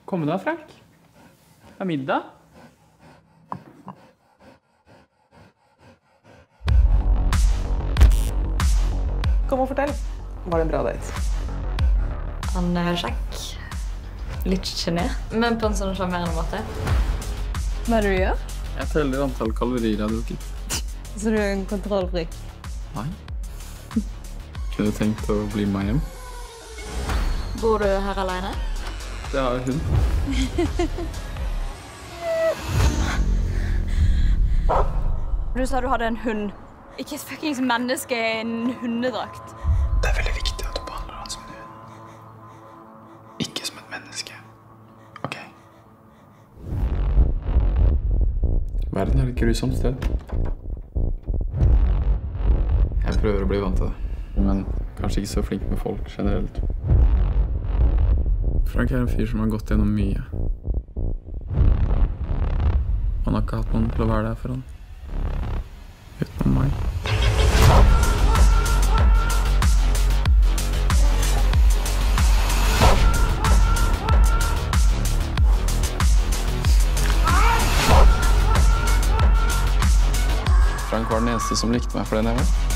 Kom da, Frank. Det er middag. Kom og fortell. Var det en bra date? Han er kjekk. Litt genert, men på en sånn sjarmerende måte. Hva er det du gjør? Jeg teller antall kalorier jeg har drukket. Så du er en kontrollfri? Nei. Kunne du tenkt å bli med hjem? Bor du her alene? Det har hun. Du sa du hadde en hund. Ikke et fuckings menneske i en hundedrakt. Det er veldig viktig at du behandler han som en hund. Ikke som et menneske. Ok. Verden er et grusomt sted. Jeg prøver å bli vant til det, men kanskje ikke så flink med folk generelt. Frank er en fyr som har gått gjennom mye. Han har ikke hatt noen til å være der for han. Utenom meg. Frank var den eneste som likte meg for den jeg var.